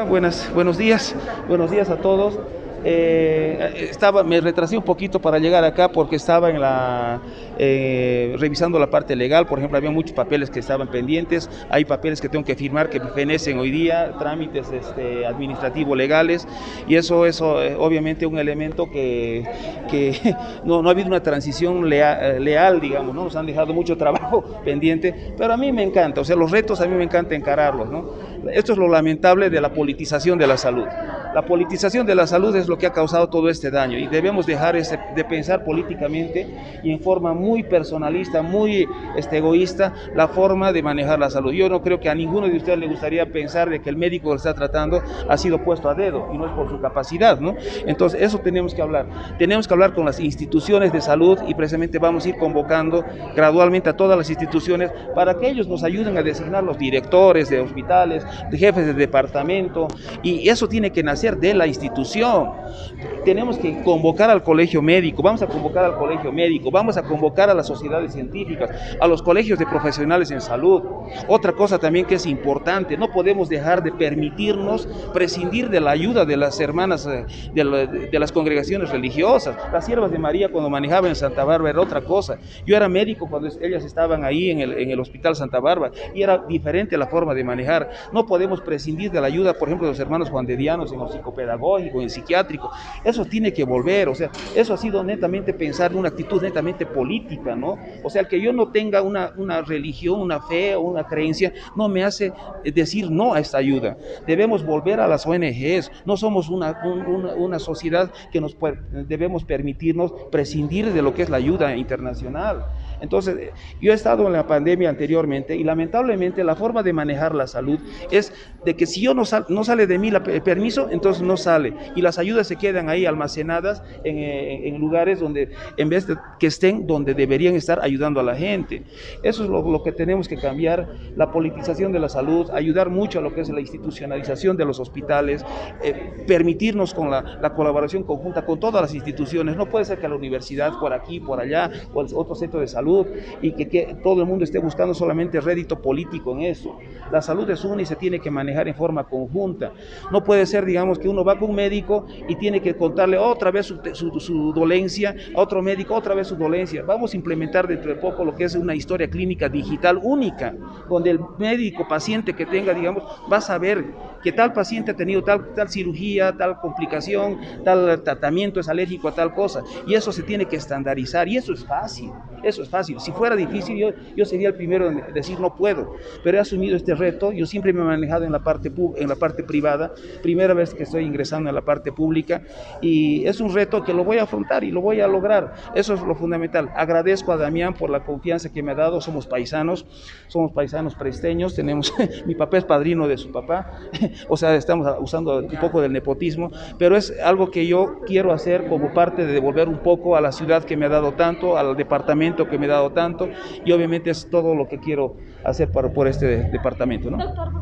Buenos días a todos. Me retrasé un poquito para llegar acá porque estaba revisando la parte legal. Por ejemplo, había muchos papeles que estaban pendientes, hay papeles que tengo que firmar que fenecen hoy día, trámites administrativos legales, y eso es obviamente un elemento que no ha habido una transición leal, digamos, ¿no? Nos han dejado mucho trabajo pendiente, pero a mí me encanta, o sea, los retos a mí me encanta encararlos, ¿no? Esto es lo lamentable de la politización de la salud. La politización de la salud es lo que ha causado todo este daño, y debemos dejar de pensar políticamente y en forma muy personalista, muy egoísta, la forma de manejar la salud. Yo no creo que a ninguno de ustedes le gustaría pensar de que el médico que está tratando ha sido puesto a dedo y no es por su capacidad, ¿no? Entonces eso tenemos que hablar. Tenemos que hablar con las instituciones de salud, y precisamente vamos a ir convocando gradualmente a todas las instituciones para que ellos nos ayuden a designar los directores de hospitales, de jefes de departamento, y eso tiene que nacer de la institución. Tenemos que convocar al colegio médico, vamos a convocar al colegio médico, vamos a convocar a las sociedades científicas, a los colegios de profesionales en salud. Otra cosa también que es importante, no podemos dejar de permitirnos prescindir de la ayuda de las hermanas de las congregaciones religiosas. Las siervas de María, cuando manejaban en Santa Bárbara, era otra cosa. Yo era médico cuando ellas estaban ahí en el Hospital Santa Bárbara, y era diferente la forma de manejar. No podemos prescindir de la ayuda, por ejemplo, de los hermanos juandedianos en el psicopedagógico, en el psiquiátrico. Eso tiene que volver, o sea, eso ha sido netamente pensar, una actitud netamente política, ¿no? O sea, el que yo no tenga una religión, una fe o una creencia, no me hace decir no a esta ayuda. Debemos volver a las ONGs, no somos una sociedad que debemos permitirnos prescindir de lo que es la ayuda internacional. Entonces, yo he estado en la pandemia anteriormente, y lamentablemente la forma de manejar la salud es de que si yo no sale de mí el permiso, entonces no sale, y las ayudas se quedan ahí almacenadas en lugares donde, en vez de que estén donde deberían estar ayudando a la gente. Eso es lo que tenemos que cambiar, la politización de la salud, ayudar mucho a lo que es la institucionalización de los hospitales, permitirnos con la colaboración conjunta con todas las instituciones. No puede ser que la universidad por aquí, por allá, o el otro centro de salud, y que todo el mundo esté buscando solamente rédito político en eso. La salud es una y se tiene que manejar en forma conjunta. No puede ser, digamos, que uno va con un médico y tiene que contarle otra vez su dolencia, a otro médico otra vez su dolencia. Vamos a implementar dentro de poco lo que es una historia clínica digital única, donde el médico paciente que tenga, digamos, va a saber que tal paciente ha tenido tal cirugía, tal complicación, tal tratamiento, es alérgico a tal cosa, y eso se tiene que estandarizar, y eso es fácil. Si fuera difícil, yo sería el primero en decir no puedo, pero he asumido este reto. Yo siempre me he manejado en la parte privada, primera vez que estoy ingresando en la parte pública, y es un reto que lo voy a afrontar y lo voy a lograr. Eso es lo fundamental. Agradezco a Damián por la confianza que me ha dado. Somos paisanos presteños, mi papá es padrino de su papá, o sea, estamos usando un poco del nepotismo, pero es algo que yo quiero hacer como parte de devolver un poco a la ciudad que me ha dado tanto, al departamento que me ha dado tanto, y obviamente es todo lo que quiero hacer por este departamento, ¿no?